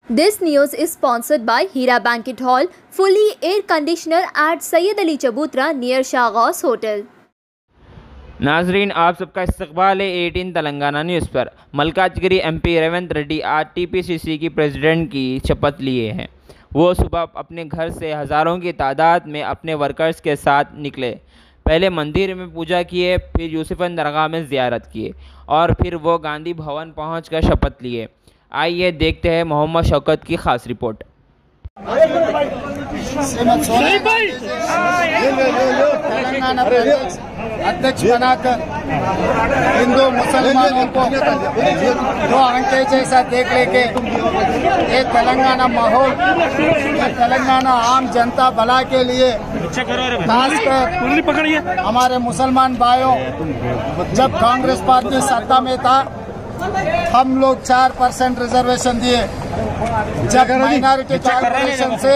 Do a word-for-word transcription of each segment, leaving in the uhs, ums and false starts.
This news is sponsored by Hira Banquet Hall, fully air conditioner at Sayyid Ali Chabutra near Shahghaus Hotel. नाजरीन, आप सबका इस्तकबाल है अठारह तेलंगाना न्यूज़ पर। मल्काजगिरी एमपी रेवंत रेड्डी आज टीपीसीसी की प्रेसिडेंट की शपथ लिए हैं। वो सुबह अपने घर से हज़ारों की तादाद में अपने वर्कर्स के साथ निकले। पहले मंदिर में पूजा किए, फिर यूसुफन दरगाह में ज़ियारत किए और फिर वो गांधी भवन पहुंचकर शपथ लिए। आइए देखते हैं मोहम्मद शौकत की खास रिपोर्ट। तेलंगाना प्रदेश अध्यक्ष बनाकर हिंदू मुसलमानों को दो अंके जैसा देख लेके ये तेलंगाना माहौल, ये तेलंगाना आम जनता भला के लिए, खासकर हमारे मुसलमान भाइयों, जब कांग्रेस पार्टी सत्ता में था हम लोग चार परसेंट रिजर्वेशन दिए। जब माइनॉरिटी कॉर्पोरेशन से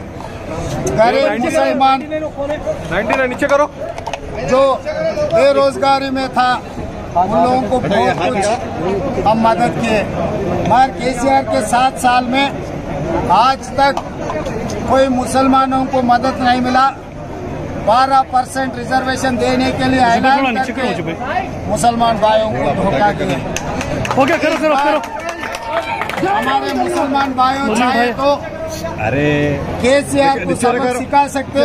गरीब मुसलमान नीचे करो जो बेरोजगारी में था उन लोगों को बहुत कुछ हम मदद किए, मगर केसीआर के सात साल में आज तक कोई मुसलमानों को मदद नहीं मिला। बारह परसेंट रिजर्वेशन देने के लिए ऐलान करके मुसलमान भाइयों को धोखा दिए। करो करो करो हमारे मुसलमान भाइयों चाहे तो अरे केसीआर को सबक सिखा सकते,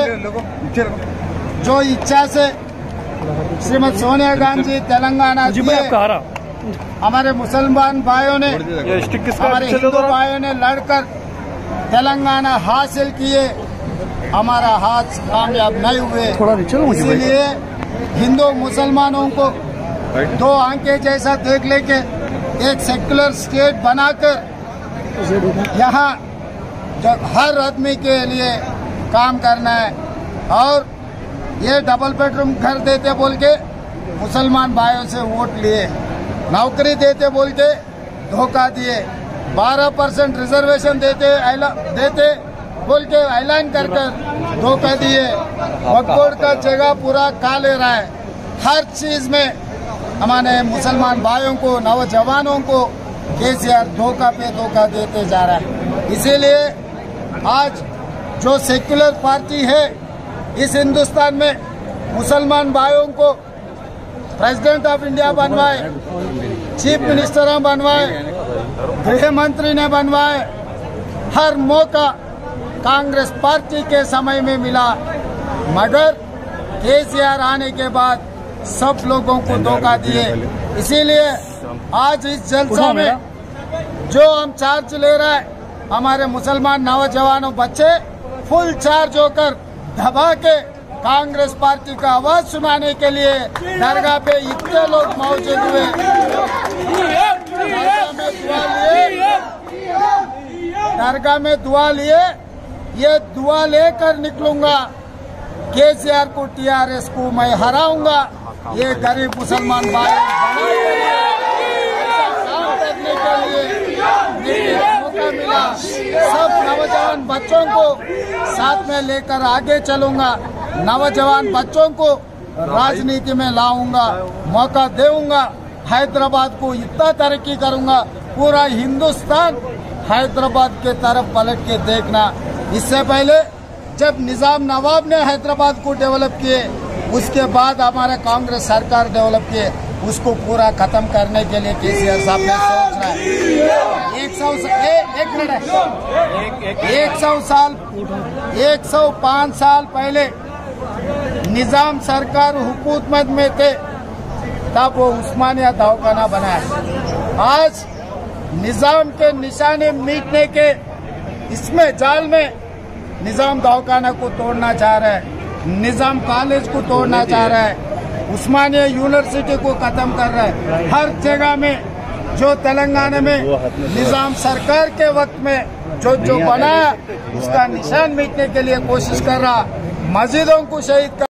जो इच्छा से श्रीमती सोनिया गांधी तेलंगाना दिए। हमारे मुसलमान भाइयों ने, हमारे हिंदू भाइयों ने लड़कर तेलंगाना हासिल किए, हमारा हाथ कामयाब नहीं हुए। इसीलिए हिंदू मुसलमानों को दो आंखें जैसा देख लेके एक सेक्युलर स्टेट बनाकर यहाँ हर आदमी के लिए काम करना है। और ये डबल बेडरूम घर देते बोल के मुसलमान भाइयों से वोट लिए, नौकरी देते बोल के धोखा दिए, बारह परसेंट रिजर्वेशन देते देते बोल के ऐलान कर कर धोखा दिए। वक्फ का जगह पूरा खा ले रहा है। हर चीज में हमारे मुसलमान भाइयों को, नौजवानों को केसीआर धोखा पे धोखा देते जा रहा है। इसीलिए आज जो सेक्युलर पार्टी है इस हिंदुस्तान में मुसलमान भाइयों को प्रेसिडेंट ऑफ इंडिया बनवाए, चीफ मिनिस्टर बनवाए, गृह मंत्री ने बनवाए। हर मौका कांग्रेस पार्टी के समय में मिला, मगर केसीआर आने के बाद सब लोगों को धोखा दिए। इसीलिए आज इस जलसा में जो हम चार्ज ले रहे हैं, हमारे मुसलमान नौजवानों बच्चे फुल चार्ज होकर दबा के कांग्रेस पार्टी का आवाज सुनाने के लिए दरगाह पे इतने लोग मौजूद हुए। दरगाह में दुआ लिए, ये दुआ लेकर निकलूंगा, केसीआर को, टीआरएस को मैं हराऊंगा। ये गरीब मुसलमान भाई काम करने के लिए मौका मिला। सब नौजवान बच्चों को साथ में लेकर आगे चलूंगा, नौजवान बच्चों को राजनीति में लाऊंगा, मौका दूंगा। हैदराबाद को इतना तरक्की करूंगा, पूरा हिंदुस्तान हैदराबाद के तरफ पलट के देखना। इससे पहले जब निजाम नवाब ने हैदराबाद को डेवलप किए, उसके बाद हमारा कांग्रेस सरकार डेवलप किए, उसको पूरा खत्म करने के लिए केसीआर साहब ने सोच रहा है। एक सौ एक मिनट है एक सौ साल एक सौ पाँच साल पहले निजाम सरकार हुकूमत में थे, तब वो उस्मानिया दवाखाना बनाया। आज निजाम के निशाने मिटने के इसमें जाल में निजाम दवाखाना को तोड़ना चाह रहा है, निजाम कॉलेज को तोड़ना चाह रहा है, उस्मानिया यूनिवर्सिटी को खत्म कर रहा है। हर जगह में जो तेलंगाना में निजाम सरकार के वक्त में जो जो बनाया उसका निशान मिटने के लिए कोशिश कर रहा, मस्जिदों को शहीद कर